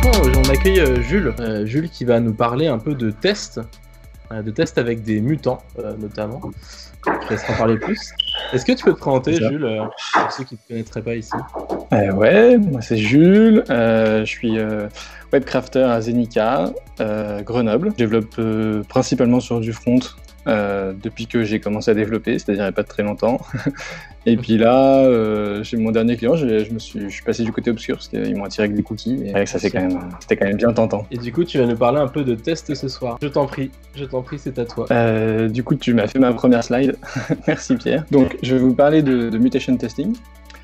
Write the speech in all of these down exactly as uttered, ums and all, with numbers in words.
maintenant, on accueille euh, Jules. Euh, Jules qui va nous parler un peu de tests, euh, de tests avec des mutants, euh, notamment. Je te laisserai en parler plus. Est-ce que tu peux te présenter, Jules, euh, pour ceux qui ne te connaîtraient pas ici? euh, Ouais, moi c'est Jules. Euh, je suis euh, webcrafter à Zenica, euh, Grenoble. Je développe euh, principalement sur du front euh, depuis que j'ai commencé à développer, c'est-à-dire il n'y a pas très longtemps. Et puis là, euh, chez mon dernier client, je, je, me suis, je suis passé du côté obscur parce qu'ils m'ont attiré avec des cookies. Et ça, c'est quand même, c'était quand même bien tentant. Et du coup, tu vas nous parler un peu de tests ce soir. Je t'en prie, je t'en prie, c'est à toi. Euh, du coup, tu m'as fait ma première slide. Merci Pierre. Donc, je vais vous parler de, de mutation testing.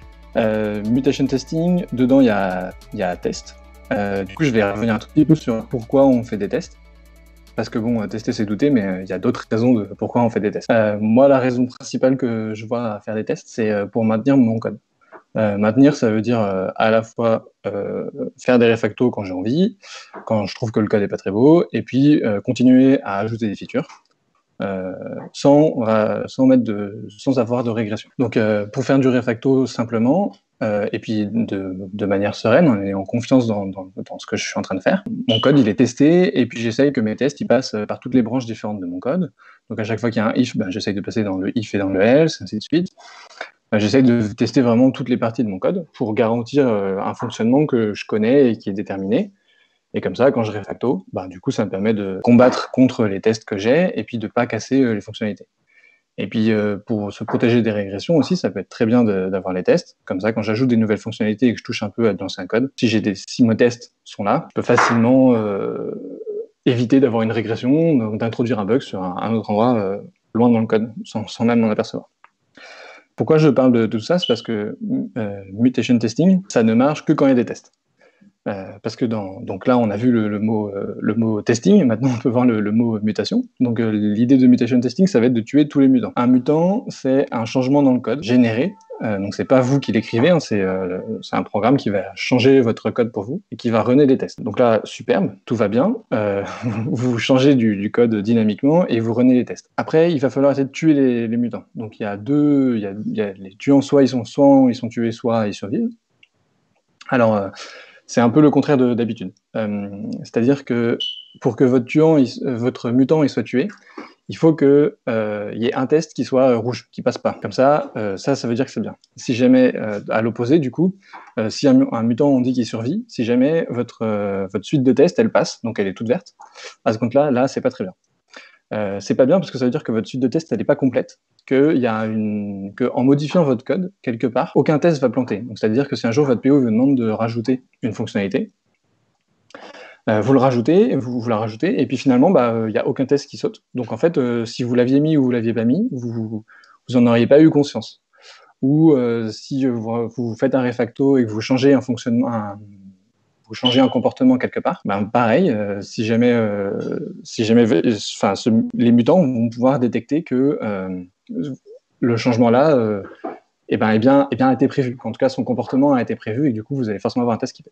Euh, mutation testing, dedans, il y a, y a test. Euh, du coup, je vais revenir un tout petit peu sur pourquoi on fait des tests. Parce que bon, tester c'est douter, mais il euh, y a d'autres raisons de pourquoi on fait des tests. Euh, moi, la raison principale que je vois à faire des tests, c'est euh, pour maintenir mon code. Euh, maintenir, ça veut dire euh, à la fois euh, faire des refactos quand j'ai envie, quand je trouve que le code n'est pas très beau, et puis euh, continuer à ajouter des features. Euh, sans, euh, sans, mettre de, sans avoir de régression. Donc euh, pour faire du refacto simplement, euh, et puis de, de manière sereine, en ayant confiance dans, dans, dans ce que je suis en train de faire, mon code il est testé, et puis j'essaye que mes tests ils passent par toutes les branches différentes de mon code. Donc à chaque fois qu'il y a un if, ben, j'essaye de passer dans le if et dans le else, ainsi de suite. Ben, j'essaye de tester vraiment toutes les parties de mon code pour garantir euh, un fonctionnement que je connais et qui est déterminé. Et comme ça, quand je refacto, bah, du coup, ça me permet de combattre contre les tests que j'ai et puis de ne pas casser euh, les fonctionnalités. Et puis, euh, pour se protéger des régressions aussi, ça peut être très bien de, d'avoir les tests. Comme ça, quand j'ajoute des nouvelles fonctionnalités et que je touche un peu à de l'ancien code, si j'ai des si mes tests sont là, je peux facilement euh, éviter d'avoir une régression, d'introduire un bug sur un, un autre endroit euh, loin dans le code, sans, sans même m'en apercevoir. Pourquoi je parle de, de tout ça? C'est parce que euh, mutation testing, ça ne marche que quand il y a des tests. Euh, parce que dans, donc là, on a vu le, le, mot, euh, le mot testing, maintenant on peut voir le, le mot mutation. Donc euh, l'idée de mutation testing, ça va être de tuer tous les mutants. Un mutant, c'est un changement dans le code généré, euh, donc c'est pas vous qui l'écrivez, hein, c'est euh, un programme qui va changer votre code pour vous et qui va runner des tests. Donc là, superbe, tout va bien, euh, vous changez du, du code dynamiquement et vous runnez les tests. Après, il va falloir essayer de tuer les, les mutants. Donc il y a deux, il y a, il y a les tuants, soit ils sont, soit ils sont tués, soit ils survivent. Alors, euh, c'est un peu le contraire de, d'habitude. Euh, c'est-à-dire que pour que votre, tuant, il, votre mutant il soit tué, il faut qu'il euh, y ait un test qui soit rouge, qui passe pas. Comme ça, euh, ça, ça veut dire que c'est bien. Si jamais, euh, à l'opposé, du coup, euh, si un, un mutant, on dit qu'il survit, si jamais votre, euh, votre suite de tests, elle passe, donc elle est toute verte, à ce compte-là, là, c'est pas très bien. Euh, c'est pas bien parce que ça veut dire que votre suite de tests, elle n'est pas complète, que, y a une... que en modifiant votre code, quelque part, aucun test va planter. Donc, c'est-à-dire que si un jour votre P O vous demande de rajouter une fonctionnalité, euh, vous le rajoutez, vous, vous la rajoutez, et puis finalement, il bah, n'y a aucun test qui saute. Donc en fait, euh, si vous l'aviez mis ou vous l'aviez pas mis, vous, vous en auriez pas eu conscience. Ou euh, si vous, vous faites un refacto et que vous changez un fonctionnement, un, vous changez un comportement quelque part, ben pareil, euh, si jamais, euh, si jamais enfin, ce, les mutants vont pouvoir détecter que euh, le changement-là euh, eh ben, eh bien, eh bien, a été prévu. En tout cas, son comportement a été prévu et du coup, vous allez forcément avoir un test qui fait.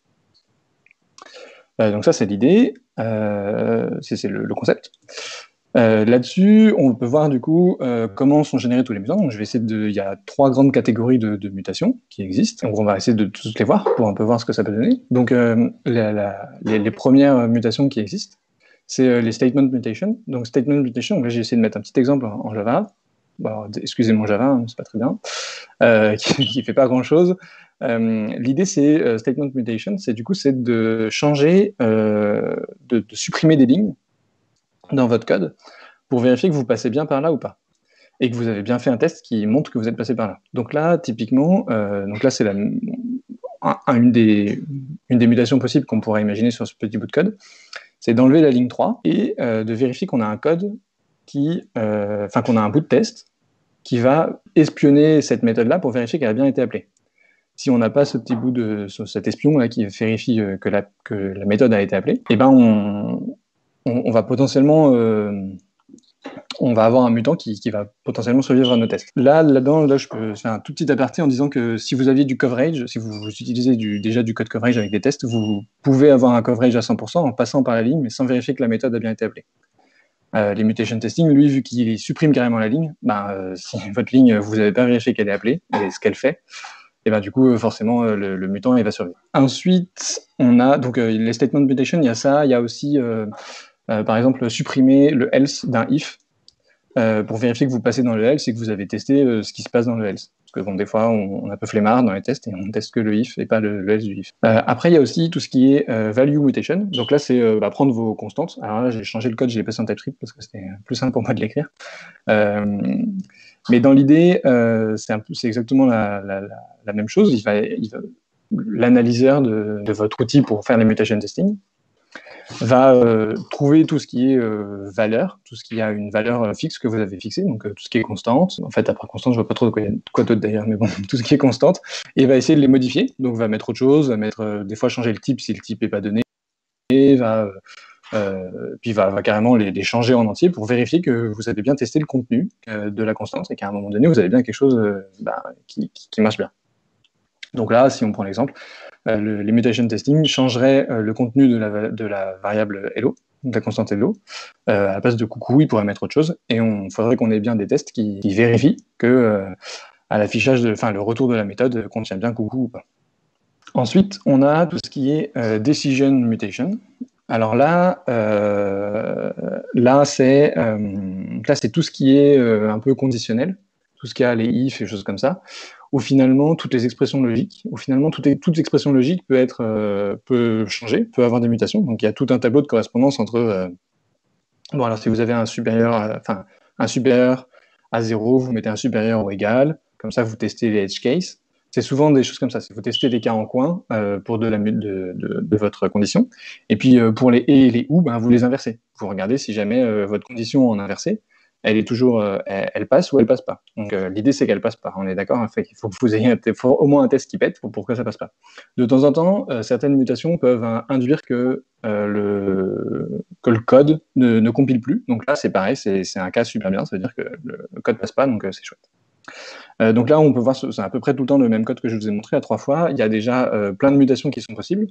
Euh, donc ça, c'est l'idée, euh, c'est le, le concept. Euh, Là-dessus, on peut voir du coup euh, comment sont générés tous les mutants. Donc, je vais essayer de. Il y a trois grandes catégories de, de mutations qui existent. Donc, on va essayer de toutes les voir pour un peu voir ce que ça peut donner. Donc, euh, la, la, les, les premières mutations qui existent, c'est euh, les statement mutations. Donc, statement mutation. Donc là, j'ai essayé de mettre un petit exemple en, en Java. Bon, excusez mon Java, hein, c'est pas très bien, euh, qui, qui fait pas grand-chose. Euh, L'idée, c'est euh, statement mutation, c'est du coup, c'est de changer, euh, de, de supprimer des lignes dans votre code pour vérifier que vous passez bien par là ou pas, et que vous avez bien fait un test qui montre que vous êtes passé par là. Donc là, typiquement, euh, donc là c'est la, un, une, des, une des mutations possibles qu'on pourrait imaginer sur ce petit bout de code, c'est d'enlever la ligne trois et euh, de vérifier qu'on a un code qui, euh, enfin qu'on a un bout de test qui va espionner cette méthode-là pour vérifier qu'elle a bien été appelée. Si on n'a pas ce petit bout de cet espion là qui vérifie que la, que la méthode a été appelée, eh ben on On, on va potentiellement, euh, on va avoir un mutant qui, qui va potentiellement survivre à nos tests. Là, là-dedans, là, je peux faire un tout petit aparté en disant que si vous aviez du coverage, si vous, vous utilisez du, déjà du code coverage avec des tests, vous pouvez avoir un coverage à cent pour cent en passant par la ligne, mais sans vérifier que la méthode a bien été appelée. Euh, les mutation testing, lui, vu qu'il supprime carrément la ligne, ben, euh, si votre ligne, vous n'avez pas vérifié qu'elle est appelée et ce qu'elle fait, et ben du coup, forcément, le, le mutant il va survivre. Ensuite, on a donc euh, les statement mutation, il y a ça, il y a aussi, euh, euh, par exemple, supprimer le else d'un if euh, pour vérifier que vous passez dans le else et que vous avez testé euh, ce qui se passe dans le else. Parce que bon, des fois, on, on est un peu flemmard dans les tests et on teste que le if et pas le, le else du if. Euh, après, il y a aussi tout ce qui est euh, value mutation. Donc là, c'est euh, bah, prendre vos constantes. Alors là, j'ai changé le code, je l'ai passé en TypeScript parce que c'était plus simple pour moi de l'écrire. Euh, mais dans l'idée, euh, c'est, c'est exactement la, la, la, la même chose. Il va, il va, l'analyseur de, de votre outil pour faire les mutation testing va euh, trouver tout ce qui est euh, valeur, tout ce qui a une valeur fixe que vous avez fixée, donc euh, tout ce qui est constante. En fait, après constante, je vois pas trop de quoi, quoi d'autre d'ailleurs, mais bon, tout ce qui est constante, et va essayer de les modifier. Donc, va mettre autre chose, va mettre euh, des fois changer le type si le type est pas donné, et va euh, puis va, va carrément les, les changer en entier pour vérifier que vous avez bien testé le contenu euh, de la constante et qu'à un moment donné, vous avez bien quelque chose euh, bah, qui, qui, qui marche bien. Donc là, si on prend l'exemple, euh, le, les mutation testing changeraient euh, le contenu de la, de la variable hello, de la constante hello. Euh, à la place de coucou, il pourrait mettre autre chose. Et il faudrait qu'on ait bien des tests qui, qui vérifient que euh, à l'affichage, de, enfin le retour de la méthode contient bien coucou ou pas. Ensuite, on a tout ce qui est euh, decision mutation. Alors là, euh, là c'est euh, là c'est tout ce qui est euh, un peu conditionnel, tout ce qui a les if et choses comme ça, où finalement toutes les expressions logiques, où finalement toute, toute expression logique peut être euh, peut changer, peut avoir des mutations. Donc il y a tout un tableau de correspondance entre euh, bon alors si vous avez un supérieur, enfin un supérieur à zéro, vous mettez un supérieur ou égal, comme ça vous testez les edge cases. C'est souvent des choses comme ça. Vous testez des cas en coin euh, pour de, la, de, de, de votre condition. Et puis euh, pour les et et les ou, ben, vous les inversez. Vous regardez si jamais euh, votre condition en inversé, elle est toujours, euh, elle, elle passe ou elle passe pas. Donc euh, l'idée c'est qu'elle passe pas. On est d'accord, en fait, il faut que vous ayez un, faut au moins un test qui pète pour, pour que ça passe pas. De temps en temps, euh, certaines mutations peuvent euh, induire que, euh, le, que le code ne, ne compile plus. Donc là c'est pareil, c'est, c'est un cas super bien. Ça veut dire que le, le code passe pas, donc euh, c'est chouette. Euh, donc là, on peut voir, c'est à peu près tout le temps le même code que je vous ai montré à trois fois. Il y a déjà euh, plein de mutations qui sont possibles.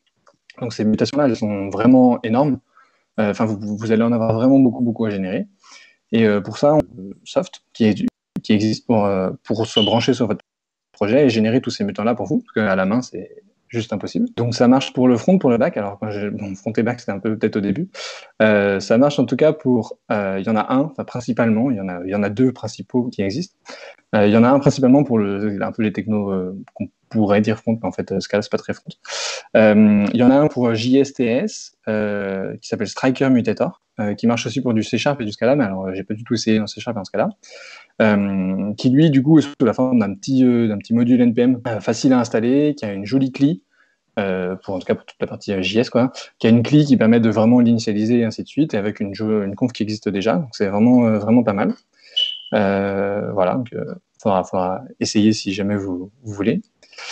Donc ces mutations-là, elles sont vraiment énormes. Enfin, euh, vous, vous allez en avoir vraiment beaucoup, beaucoup à générer. Et euh, pour ça, on a Soft, qui, est, qui existe pour, euh, pour se brancher sur votre projet et générer tous ces mutants-là pour vous, parce qu'à la main, c'est juste impossible. Donc ça marche pour le front, pour le back. Alors quand j'ai bon, front et back, c'était un peu peut-être au début. Euh, ça marche en tout cas pour. Il euh, y en a un, enfin principalement. Il y en a, il y en a deux principaux qui existent. Il euh, y en a un principalement pour le, un peu les technos euh, qu'on pourrait dire front, mais en fait Scala c'est pas très front. Il euh, y en a un pour J S T S euh, qui s'appelle Striker Mutator, euh, qui marche aussi pour du C Sharp et du Scala, mais alors j'ai pas du tout essayé en C Sharp et en Scala. Euh, qui lui du coup est sous la forme d'un petit, euh, d'un petit module N P M euh, facile à installer, qui a une jolie C L I, euh, pour en tout cas pour toute la partie J S quoi, qui a une C L I qui permet de vraiment l'initialiser et ainsi de suite, et avec une, une conf qui existe déjà, donc c'est vraiment, euh, vraiment pas mal. Euh, voilà, donc euh, faudra, faudra essayer si jamais vous, vous voulez.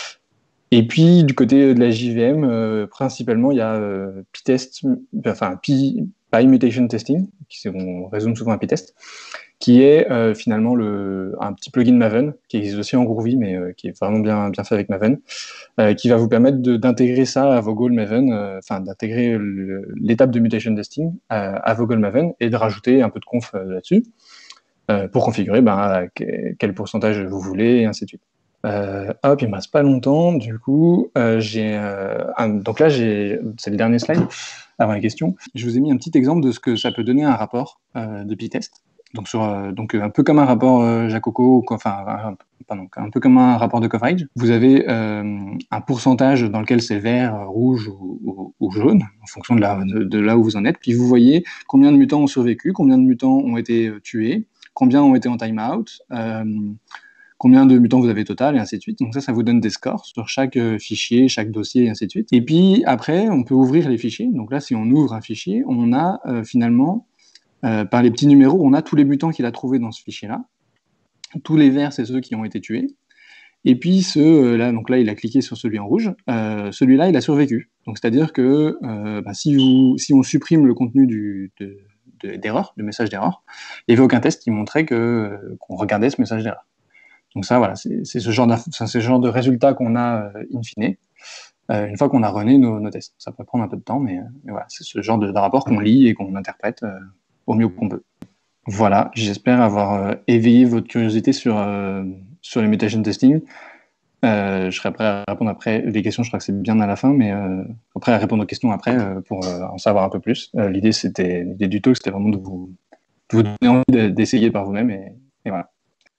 Et puis du côté de la J V M, euh, principalement il y a euh, P-test, enfin P, PyMutation Testing, qui on résume souvent un P-test, qui est euh, finalement le, un petit plugin Maven, qui existe aussi en Groovy, mais euh, qui est vraiment bien, bien fait avec Maven, euh, qui va vous permettre de, d'intégrer ça à vos goals Maven, enfin euh, d'intégrer le, l'étape de mutation testing à, à vos goals Maven et de rajouter un peu de conf euh, là-dessus euh, pour configurer ben, quel pourcentage vous voulez et ainsi de suite. Euh, hop, il me reste pas longtemps, du coup, euh, j'ai euh, un, donc là j'ai, c'est le dernier slide avant les questions. Je vous ai mis un petit exemple de ce que ça peut donner un rapport euh, de P-test. Donc, sur, euh, donc un peu comme un rapport euh, Jacoco, enfin, un, pardon, un peu comme un rapport de coverage. Vous avez euh, un pourcentage dans lequel c'est vert, rouge ou, ou, ou jaune, en fonction de, la, de, de là où vous en êtes. Puis vous voyez combien de mutants ont survécu, combien de mutants ont été tués, combien ont été en time-out, euh, combien de mutants vous avez total, et ainsi de suite. Donc ça, ça vous donne des scores sur chaque fichier, chaque dossier, et ainsi de suite. Et puis après, on peut ouvrir les fichiers. Donc là, si on ouvre un fichier, on a euh, finalement... Euh, par les petits numéros, on a tous les mutants qu'il a trouvés dans ce fichier-là. Tous les verts, c'est ceux qui ont été tués. Et puis ceux-là, euh, donc là, il a cliqué sur celui en rouge. Euh, celui-là, il a survécu. Donc c'est-à-dire que euh, bah, si, vous, si on supprime le contenu du, de, de, d'erreur, du message d'erreur, il n'y avait aucun test qui montrait que, euh, qu'on regardait ce message d'erreur. Donc ça, voilà, c'est, c'est, ce, genre c'est ce genre de résultat qu'on a euh, in fine, euh, une fois qu'on a runné nos, nos tests. Ça peut prendre un peu de temps, mais, mais voilà, c'est ce genre de, de rapport qu'on lit et qu'on interprète euh, au mieux qu'on peut. Voilà, j'espère avoir euh, éveillé votre curiosité sur, euh, sur les mutation testing. Euh, je serai prêt à répondre après. Les questions, je crois que c'est bien à la fin, mais euh, après à répondre aux questions après euh, pour euh, en savoir un peu plus. Euh, l'idée, c'était l'idée du talk, c'était vraiment de vous, de vous donner envie d'essayer par vous-même et, et voilà.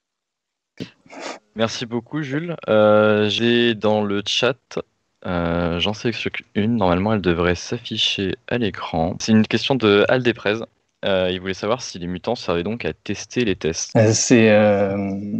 Merci beaucoup, Jules. Euh, j'ai dans le chat, euh, j'en sélectionne une. Normalement, elle devrait s'afficher à l'écran. C'est une question de Aldeprez. Euh, il voulait savoir si les mutants servaient donc à tester les tests. Euh, c'est euh...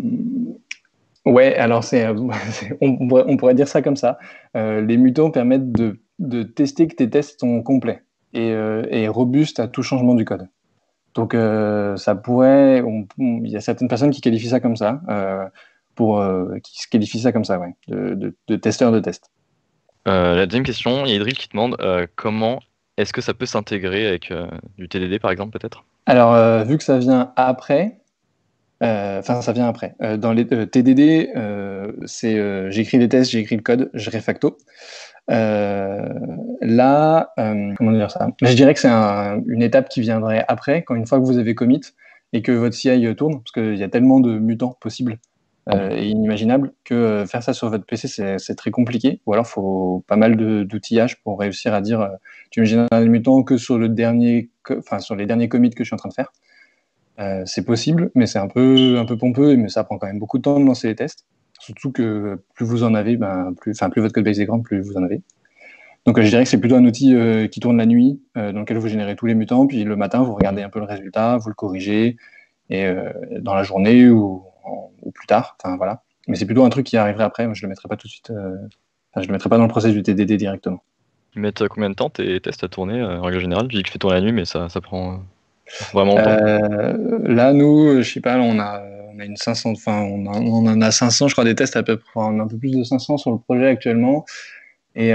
ouais, alors c'est, euh, on, pourrait, on pourrait dire ça comme ça. Euh, les mutants permettent de, de tester que tes tests sont complets et, euh, et robustes à tout changement du code. Donc euh, ça pourrait, on- on- il y a certaines personnes qui qualifient ça comme ça, euh, pour euh, qui se qualifient ça comme ça, ouais, de, de, de testeur de test. Euh, la deuxième question, il y a Idril qui demande euh, comment est-ce que ça peut s'intégrer avec euh, du T D D par exemple peut-être? Alors euh, vu que ça vient après, euh, enfin ça vient après. Euh, dans les euh, T D D, euh, c'est euh, j'écris des tests, j'écris le code, je refacto. Euh, là, euh, comment dire ça? Je dirais que c'est un- une étape qui viendrait après, quand une fois que vous avez commit et que votre C I tourne, parce qu'il y a tellement de mutants possibles euh, et inimaginables que euh, faire ça sur votre P C, c'est c'est très compliqué. Ou alors, il faut pas mal de- d'outillage pour réussir à dire euh, tu me génères les mutants que sur le dernier, co- enfin sur les derniers commits que je suis en train de faire. Euh, c'est possible, mais c'est un peu, un peu pompeux, mais ça prend quand même beaucoup de temps de lancer les tests. Surtout que plus vous en avez, ben, plus, enfin, plus votre codebase est grande, plus vous en avez. Donc euh, je dirais que c'est plutôt un outil euh, qui tourne la nuit, euh, dans lequel vous générez tous les mutants, puis le matin, vous regardez un peu le résultat, vous le corrigez, et euh, dans la journée ou, en- ou plus tard. Enfin voilà. Mais c'est plutôt un truc qui arriverait après. Moi, je le mettrai pas tout de suite. euh, Enfin, je le mettrai pas dans le process du T D D directement. Ils mettent euh, combien de temps tes tests à tourner euh, en règle générale? Tu dis que tu fais tourner la nuit, mais ça, ça prend euh, vraiment longtemps. Euh, là, nous, je sais pas, on a, on a une cinq cents, enfin, on, a- on en a cinq cents, je crois, des tests à peu près, on a un peu plus de cinq cents sur le projet actuellement. Et,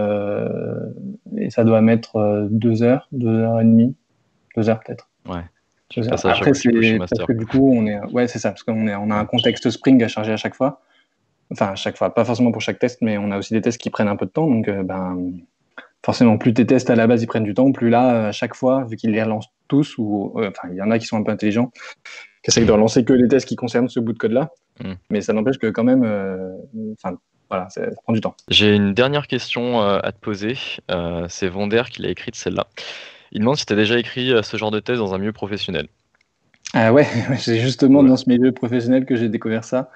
euh, et ça doit mettre euh, deux heures, deux heures et demie, deux heures peut-être. Ouais. Tu Deux fais heures. pas ça à chaque Après, fois que tu pushes c'est le parce master. que du coup, on est, ouais, c'est ça, parce qu'on est, on a un contexte Spring à charger à chaque fois. Enfin, à chaque fois, pas forcément pour chaque test, mais on a aussi des tests qui prennent un peu de temps. Donc, euh, ben, forcément, plus tes tests à la base ils prennent du temps, plus là, à chaque fois, vu qu'ils les relancent tous, ou euh, enfin, il y en a qui sont un peu intelligents, qui essayent de relancer que les tests qui concernent ce bout de code-là. Mm. Mais ça n'empêche que quand même, euh, enfin, voilà, ça, ça prend du temps. J'ai une dernière question euh, à te poser. Euh, c'est Vonder qui l'a écrite celle-là. Il demande si tu as déjà écrit euh, ce genre de thèse dans un milieu professionnel. Ah ouais, c'est justement Ouais. dans ce milieu professionnel que j'ai découvert ça.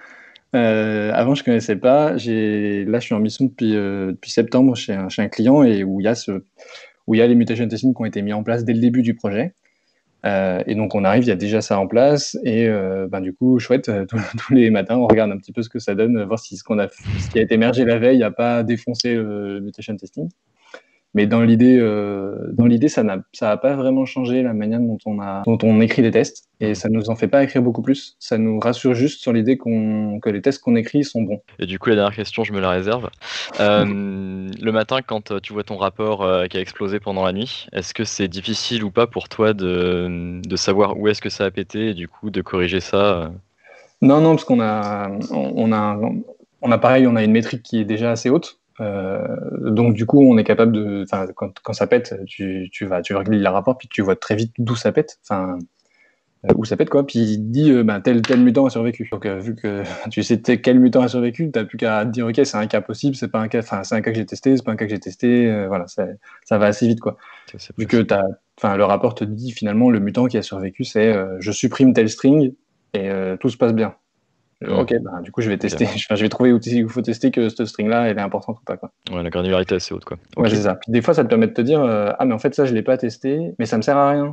Euh, avant, je connaissais pas. J'ai, là, je suis en mission depuis, euh, depuis septembre chez un, chez un client et où il y a ce, où il y a les mutation testing qui ont été mis en place dès le début du projet. Euh, et donc, on arrive, il y a déjà ça en place. Et euh, ben, du coup, chouette, euh, tous, tous les matins, on regarde un petit peu ce que ça donne, voir si ce, qu'on a, ce qui a été mergé la veille n'a pas défoncé euh, le mutation testing. Mais dans l'idée, euh, dans l'idée, ça n'a, ça a pas vraiment changé la manière dont on a, dont on écrit des tests, et ça nous en fait pas écrire beaucoup plus. Ça nous rassure juste sur l'idée qu'on, que les tests qu'on écrit sont bons. Et du coup, la dernière question, je me la réserve. Euh, le matin, quand euh, tu vois ton rapport euh, qui a explosé pendant la nuit, est-ce que c'est difficile ou pas pour toi de, de savoir où est-ce que ça a pété et du coup de corriger ça euh Non, non, parce qu'on a, on, on a, on a pareil, on a une métrique qui est déjà assez haute. Euh, donc du coup, on est capable de, enfin, quand, quand ça pète, tu, tu vas, tu vas regarder le rapport, puis tu vois très vite d'où ça pète. Enfin, euh, où ça pète quoi, puis il te dit euh, ben, tel tel mutant a survécu. Donc euh, vu que tu sais t- quel mutant a survécu, t'as plus qu'à te dire ok c'est un cas possible, c'est pas un cas, enfin c'est un cas que j'ai testé, c'est pas un cas que j'ai testé, euh, voilà, ça, ça va assez vite quoi. Ça, c'est Vu que possible. t'as, enfin le rapport te dit finalement le mutant qui a survécu c'est euh, je supprime tel string et euh, tout se passe bien. Euh, Mm. Ok, ben, du coup je vais tester, enfin, je vais trouver où il faut tester que cette string là elle est importante ou pas quoi. Ouais, la granularité est assez haute, quoi. Ouais Ok. c'est ça. Puis des fois ça te permet de te dire euh, ah mais en fait ça je l'ai pas testé, mais ça me sert à rien.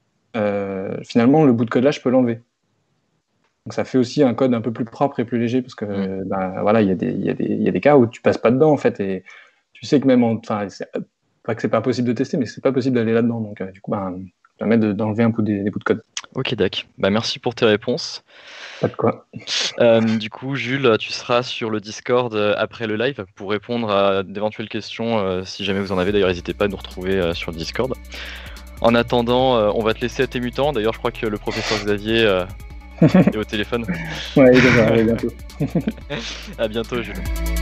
Euh, finalement le bout de code là je peux l'enlever. Donc ça fait aussi un code un peu plus propre et plus léger parce que Mm. ben, voilà, il y, a des- il y, a des- il y a des cas où tu passes pas dedans en fait et tu sais que même en, enfin, c'est pas que c'est pas possible de tester, mais c'est pas possible d'aller là-dedans. Donc euh, du coup, ben, ça permet de- d'enlever un peu des, des bouts de code. Ok, Dac. Bah, merci pour tes réponses. Pas de quoi. Euh, du coup, Jules, tu seras sur le Discord euh, après le live pour répondre à d'éventuelles questions. Euh, si jamais vous en avez, d'ailleurs, n'hésitez pas à nous retrouver euh, sur le Discord. En attendant, euh, on va te laisser à tes mutants. D'ailleurs, je crois que le professeur Xavier euh, est au téléphone. Ouais, il est là, à bientôt. À bientôt, Jules.